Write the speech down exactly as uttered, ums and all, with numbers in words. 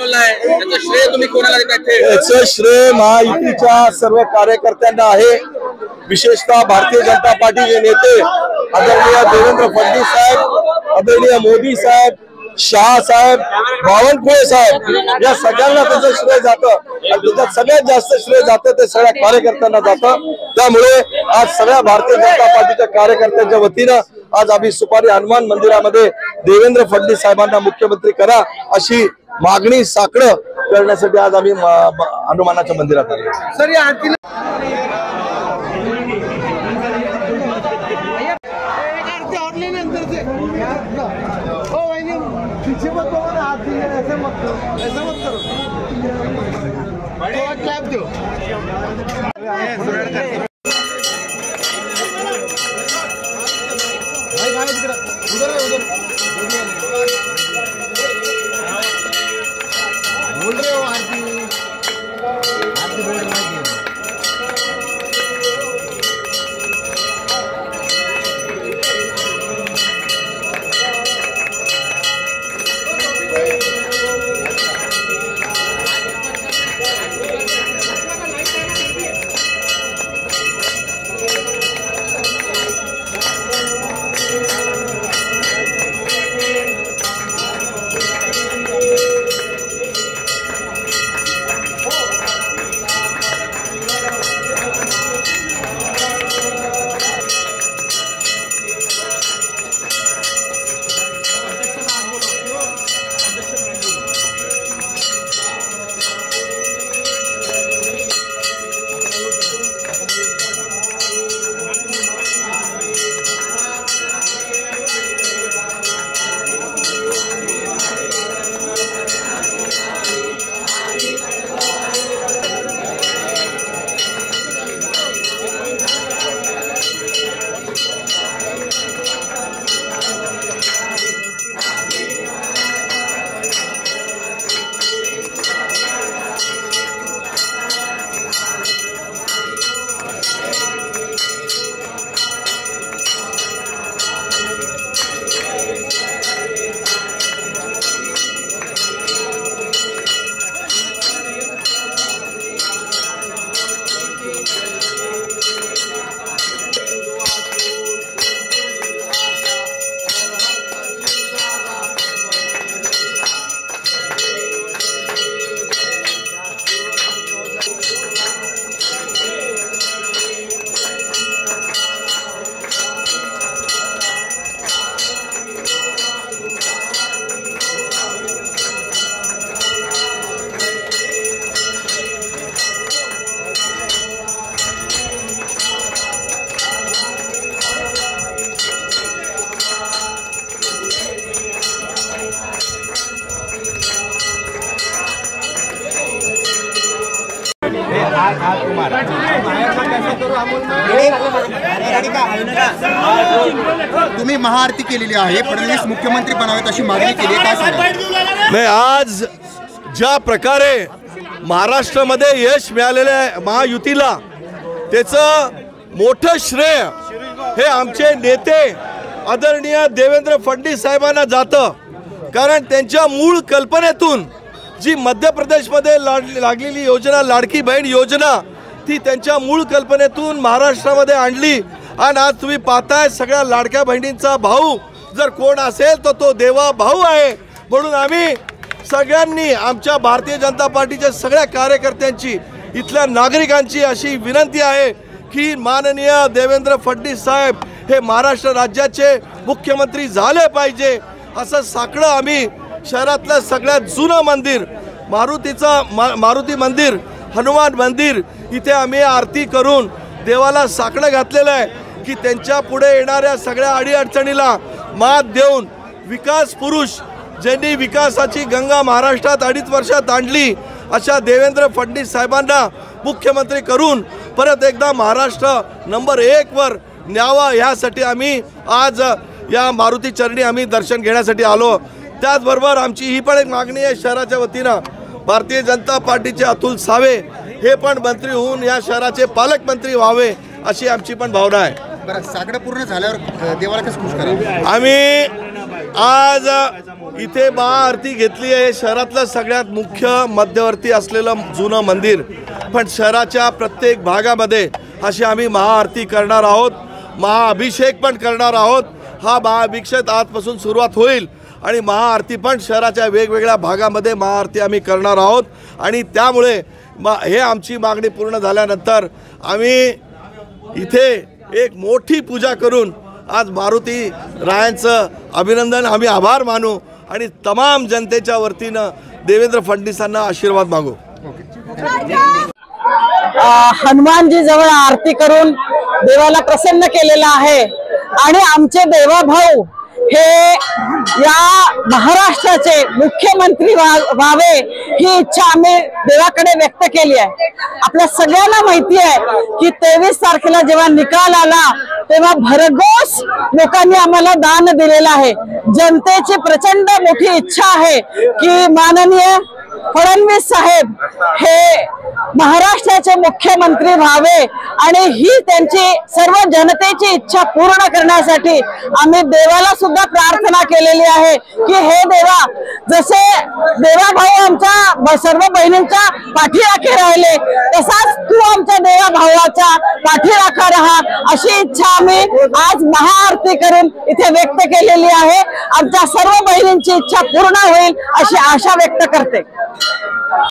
बनवला आहे, त्याचं श्रेय तुम्ही कोणाला देताय? याचं श्रेय महायुतीच्या सर्व कार्यकर्त्यांना आहे, विशेषतः भारतीय जनता पार्टीचे नेते आदरणीय देवेंद्र फडणवीस साहेब, आदरणीय मोदी साहेब, शाह साहेब, बावनकुळे साहेब या सगळ्यांना त्याचं श्रेय जातं आणि त्याच्यात सगळ्यात जास्त श्रेय जातं ते सगळ्या कार्यकर्त्यांना जातं। त्यामुळे आज सगळ्या भारतीय जनता पार्टीच्या कार्यकर्त्यांच्या वतीनं आज आम्ही सुपारी हनुमान मंदिरामध्ये देवेंद्र फडणवीस साहेबांना मुख्यमंत्री करा अशी मागणी साकडं करण्यासाठी आज आम्ही हनुमानाच्या मंदिरात आलो। सर या आरती पीछे मत हो ना, हाथ दिए ऐसे मत करो, ऐसा मत करो, तो क्लैप दो। भाई भाई उधर उधर उधर बोल रहे हो आरती आरती बोल रहे हो। तुम्ही महाआरती केलेली आहे, फडणवीस मुख्यमंत्री बनावेत अशी मागणी केली, काय सांगाल? नाही, आज ज्या प्रकारे महाराष्ट्रामध्ये यश मिळालेलं आहे महायुतीला, त्याचं मोठं श्रेय हे आमचे नेते आदरणीय देवेंद्र फडणवीस साहेबांना जातं। कारण त्यांच्या मूळ कल्पनेतून जी मध्य प्रदेशमध्ये लागलेली योजना लाडकी बहीण योजना ती त्यांच्या मूळ कल्पनेतून महाराष्ट्रामध्ये आणली आणि आज तुम्ही पाहताय सगळ्या लाडक्या बहिणींचा भाऊ जर कोण असेल तर तो देवा भाऊ आहे। म्हणून आम्ही सगळ्यांनी आमच्या भारतीय जनता पार्टीच्या सगळ्या कार्यकर्त्यांची इथल्या नागरिकांची अशी विनंती आहे की माननीय देवेंद्र फडणवीस साहेब हे महाराष्ट्र राज्याचे मुख्यमंत्री झाले पाहिजे असं साकडं आम्ही शहरातलं सगळ्यात जुनं मंदिर मारुतीचा मा मारुती मंदिर हनुमान मंदिर इथे आम्ही आरती करून देवाला साकडं घातलेलं आहे की त्यांच्या पुढे येणाऱ्या सगळ्या अडीअडचणीला मात देऊन विकास पुरुष ज्यांनी विकासाची गंगा महाराष्ट्रात अडीच वर्षात आणली अशा देवेंद्र फडणवीस साहेबांना मुख्यमंत्री करून परत एकदा महाराष्ट्र नंबर एक वर न्यावा यासाठी आम्ही आज या मारुती चरणी आम्ही दर्शन घेण्यासाठी आलो। त्याचबरोबर आमची ही पण एक मागणी आहे शहराच्या वतीनं भारतीय जनता पार्टीचे अतुल सावे हे पण मंत्री होऊन या शहराचे पालकमंत्री व्हावे अशी आमची पण भावना आहे। बरं, साकडं पूर्ण झाल्यावर देवाला कसं खुश करा? आम्ही आज इथे महाआरती घेतली आहे. शहरातलं सगळ्यात मुख्य मध्यवर्ती असलेलं जुनं मंदिर, पण शहराच्या प्रत्येक भागामध्ये अशी आम्ही महाआरती करणार आहोत. महाअभिषेक पण करणार आहोत. हा महाअभिषेक आजपासून सुरुवात होईल आणि महाआरती पण शहराच्या वेगवेगळ्या भागामध्ये महाआरती आम्ही करणार आहोत. आणि त्यामुळे मा हे आमची मागणी पूर्ण झाल्यानंतर आम्ही इथे एक मोठी पूजा करून आज मारुती रायांचं अभिनंदन, आम्ही आभार मानू आणि तमाम जनतेच्या वतीनं देवेंद्र फडणवीसांना आशीर्वाद मागू. हनुमानजी जवळ आरती करून देवाला प्रसन्न केलेला आहे आणि आमचे देवाभाऊ हे या महाराष्ट्राचे मुख्यमंत्री व्हावे ही इच्छा आम्ही देवाकडे व्यक्त केली आहे. आपल्या सगळ्यांना माहिती आहे की तेवीस तारखेला जेव्हा निकाल आला तेव्हा भरघोस लोकांनी आम्हाला दान दिलेलं आहे. जनतेची प्रचंड मोठी इच्छा आहे की माननीय फडणवीस साहेब हे महाराष्ट्राचे मुख्यमंत्री व्हावे आणि ही त्यांची सर्व जनतेची इच्छा पूर्ण करण्यासाठी आम्ही देवाला सुद्धा प्रार्थना केलेली आहे की हे देवा, जसे देवाभाऊ आमच्या सर्व बहिणींच्या पाठीराखे राहिले तसाच तू आमच्या देवा भावाच्या पाठीराखा राहा अशी इच्छा आम्ही आज महाआरती करून इथे व्यक्त केलेली आहे. आमच्या सर्व बहिणींची इच्छा पूर्ण होईल अशी आशा व्यक्त करते.